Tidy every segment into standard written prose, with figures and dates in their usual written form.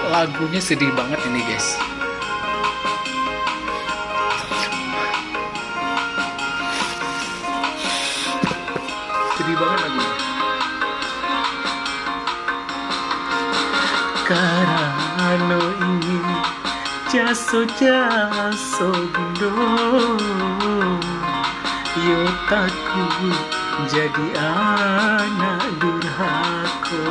lagunya sedih banget ini guys. Sedih banget lagunya. Karano ini jaso bundo, yo takut jadi anak durhaka.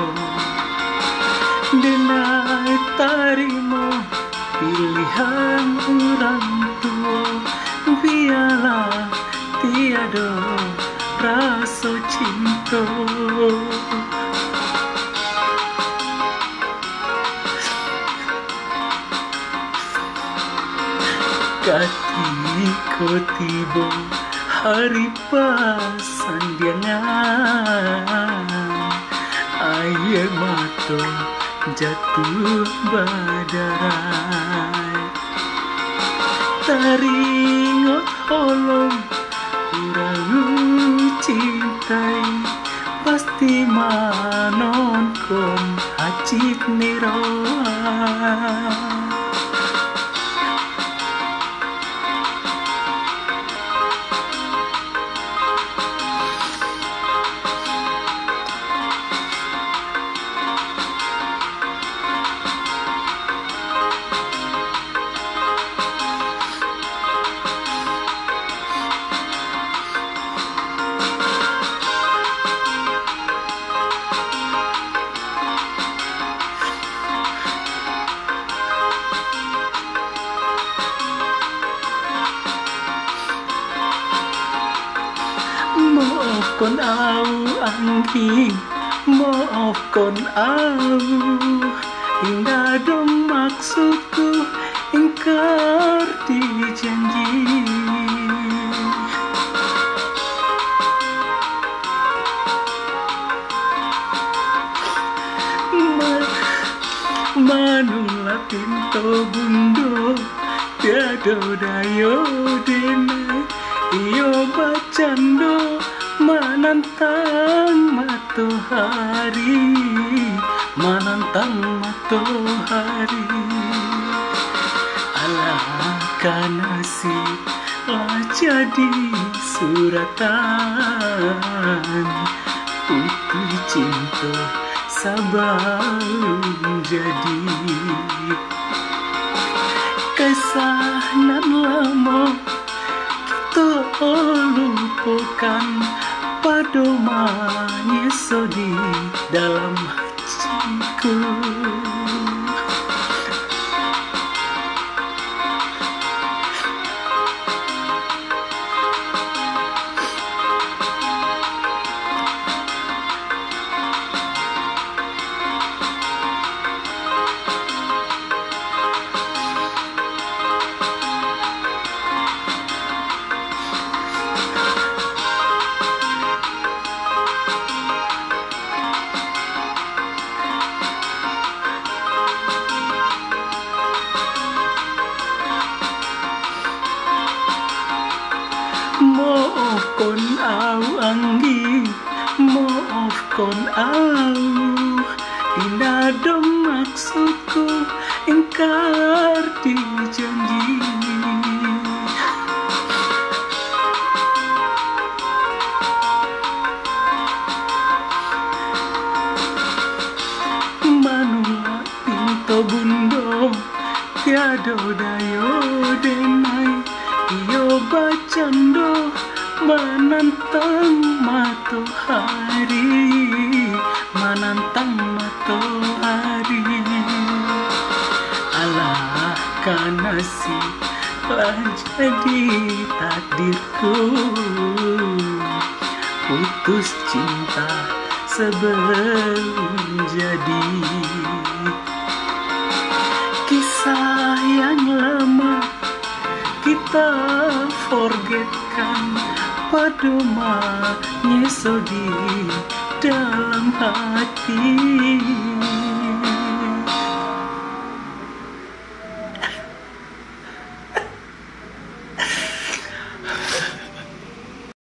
Denai tarimo pilihan orang tua, biarlah tiada rasa cinta. Ketika tiba hari pasandiangan, air mata jatuh badarai. Teringat holong urang cintai, pasti manon kom hacit nira. Maafkan aku angking, maafkan aku, indah dong maksudku, ingkar di janji. Manunglah pintu bundo, tiada dayo denai, iyo bacando menantang matahari, menantang matahari. Alahkah nasib lah jadi suratan, putih cinta sabar jadi. Kisah nan lama kita lupakan, padomanya sodi dalam hatiku. Maafkan aku anggi, maafkan aku, indah dong maksudku, ingkar di janji. Manunglah pintu bundo, tiada dayo denai, iyo bacando menantang matahari, menantang matahari. Alahkah nasib lah jadi takdirku, putus cinta sebelum jadi. Kisah yang lama kita forgetkan, padomanya sodi dalam hati.